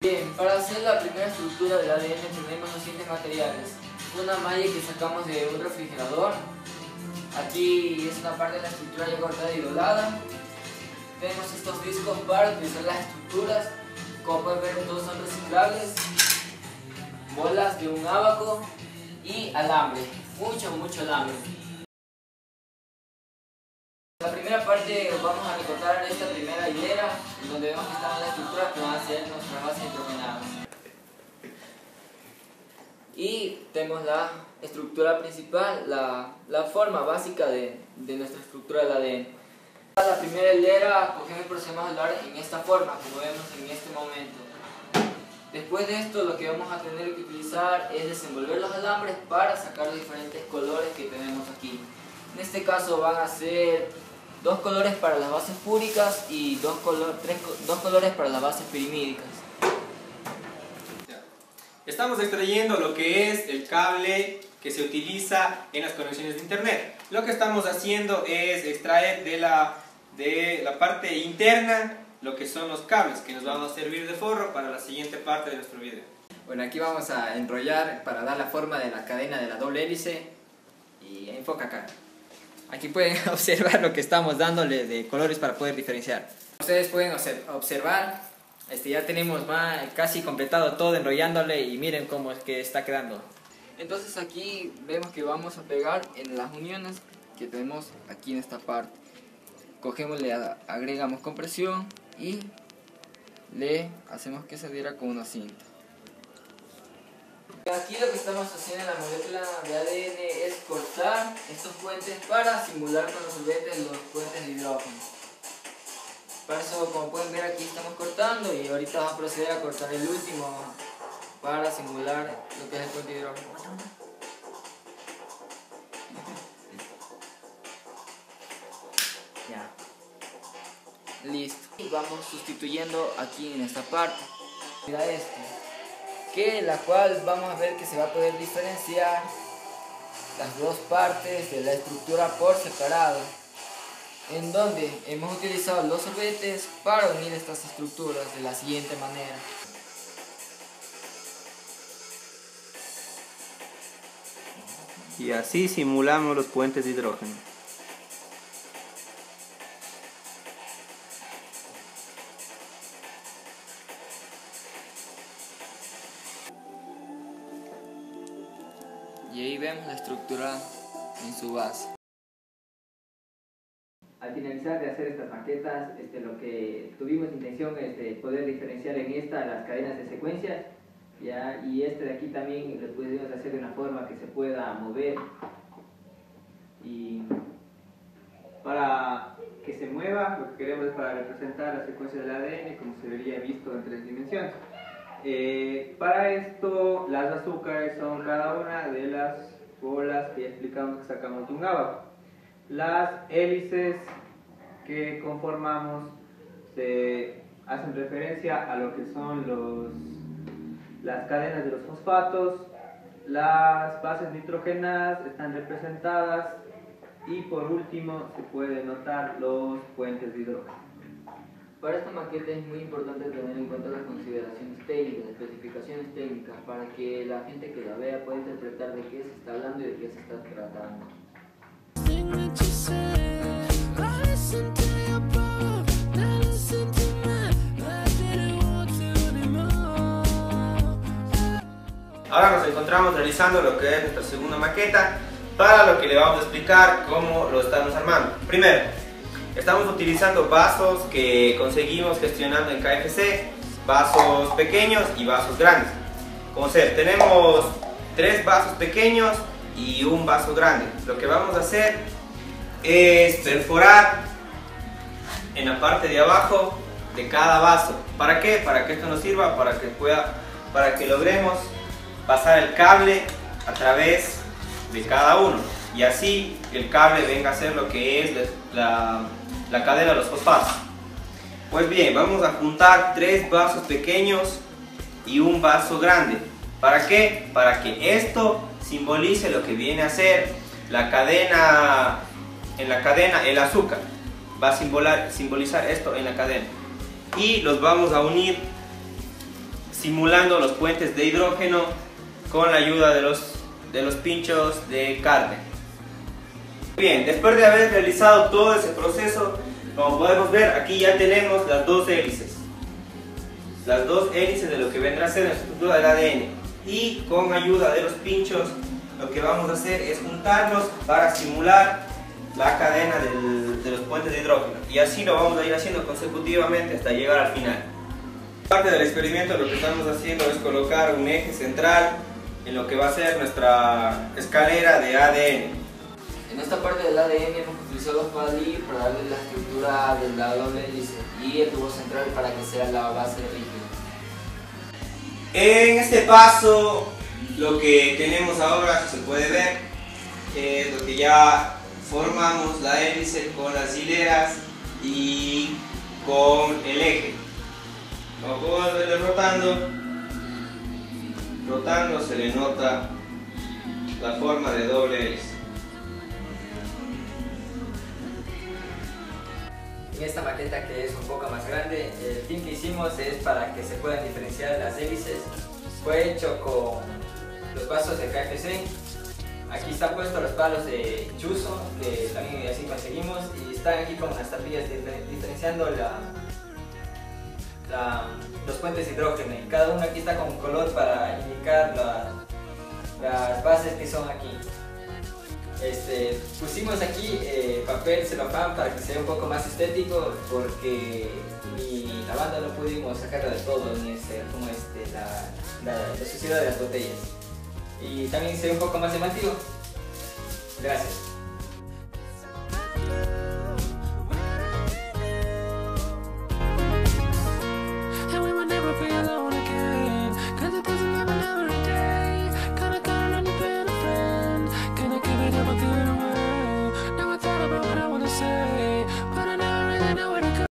Bien, para hacer la primera estructura del ADN tenemos los siguientes materiales. Una malla que sacamos de un refrigerador. Aquí es una parte de la estructura ya cortada y doblada. Tenemos estos discos para utilizar las estructoras. Como pueden ver, todos son reciclables. Bolas de un ábaco y alambre. Mucho alambre. En la primera parte vamos a recortar esta primera hilera, donde vemos que están las estructuras que van a ser nuestras bases nitrogenadas. Y tenemos la estructura principal, la forma básica de nuestra estructura del ADN. La primera hilera cogemos y procedemos a hablar en esta forma, como vemos en este momento. Después de esto, lo que vamos a tener que utilizar es desenvolver los alambres para sacar los diferentes colores que tenemos aquí. En este caso van a ser 2 colores para las bases púricas y 2 colores para las bases pirimídicas. Estamos extrayendo lo que es el cable que se utiliza en las conexiones de internet. Lo que estamos haciendo es extraer de la parte interna lo que son los cables que nos van a servir de forro para la siguiente parte de nuestro video. Bueno, aquí vamos a enrollar para dar la forma de la cadena de la doble hélice y enfoca acá. Aquí pueden observar lo que estamos dándole de colores para poder diferenciar. Ustedes pueden observar, ya tenemos casi completado todo enrollándole y miren cómo es que está quedando. Entonces aquí vemos que vamos a pegar en las uniones que tenemos aquí en esta parte. Cogemos, le agregamos compresión y le hacemos que se adhiera con una cinta. Aquí lo que estamos haciendo en la molécula de ADN es cortar estos puentes para simular con los solventes los puentes de hidrógeno. Para eso, como pueden ver, aquí estamos cortando y ahorita vamos a proceder a cortar el último para simular lo que es el puente de hidrógeno. Ya. Listo. Y vamos sustituyendo aquí en esta parte. Mira la cual vamos a ver que se va a poder diferenciar las dos partes de la estructura por separado, en donde hemos utilizado los sorbetes para unir estas estructuras de la siguiente manera. Y así simulamos los puentes de hidrógeno. Y ahí vemos la estructura en su base. Al finalizar de hacer estas maquetas, lo que tuvimos intención es de poder diferenciar en esta las cadenas de secuencias, ¿ya? Y de aquí también lo pudimos hacer de una forma que se pueda mover, y para que se mueva lo que queremos es para representar la secuencia del ADN como se vería visto en 3 dimensiones. Para esto las azúcares son cada una de las bolas que ya explicamos que sacamos de un ábaco. Las hélices que conformamos se hacen referencia a lo que son las cadenas de los fosfatos. Las bases nitrogenadas están representadas y por último se pueden notar los puentes de hidrógeno. Para esta maqueta es muy importante tener en cuenta las consideraciones técnicas, las especificaciones técnicas, para que la gente que la vea pueda interpretar de qué se está hablando y de qué se está tratando. Ahora nos encontramos realizando lo que es nuestra segunda maqueta, para lo que le vamos a explicar cómo lo estamos armando. Primero, estamos utilizando vasos que conseguimos gestionando en KFC, vasos pequeños y vasos grandes. Como ser, tenemos 3 vasos pequeños y un vaso grande. Lo que vamos a hacer es perforar en la parte de abajo de cada vaso. ¿Para qué? Para que esto nos sirva para que logremos pasar el cable a través de cada uno y así el cable venga a ser lo que es la cadena de los fosfatos. Pues bien, vamos a juntar 3 vasos pequeños y un vaso grande. ¿Para qué? Para que esto simbolice lo que viene a ser la cadena, el azúcar. Va a simbolizar esto en la cadena. Y los vamos a unir simulando los puentes de hidrógeno con la ayuda de los pinchos de carne. Bien, después de haber realizado todo ese proceso, como podemos ver, aquí ya tenemos las dos hélices. Las dos hélices de lo que vendrá a ser la estructura del ADN. Y con ayuda de los pinchos, lo que vamos a hacer es juntarlos para simular la cadena de los puentes de hidrógeno. Y así lo vamos a ir haciendo consecutivamente hasta llegar al final. Parte del experimento lo que estamos haciendo es colocar un eje central en lo que va a ser nuestra escalera de ADN. En esta parte del ADN hemos utilizado los PADI para darle la estructura de la doble hélice y el tubo central para que sea la base rígida. En este paso lo que tenemos ahora, si se puede ver, es lo que ya formamos la hélice con las hileras y con el eje. Como podemos verle rotando se le nota la forma de doble hélice. En esta maqueta, que es un poco más grande, el fin que hicimos es para que se puedan diferenciar las hélices. Fue hecho con los vasos de KFC. Aquí están puestos los palos de chuzo, que también así conseguimos, y están aquí con unas tapillas diferenciando los puentes de hidrógeno, y cada uno aquí está con un color para indicar las bases que son aquí. Pusimos aquí papel celofán para que sea un poco más estético, porque ni la banda no pudimos sacarla de todo, ni como la suciedad de las botellas, y también se ve un poco más llamativo. Gracias.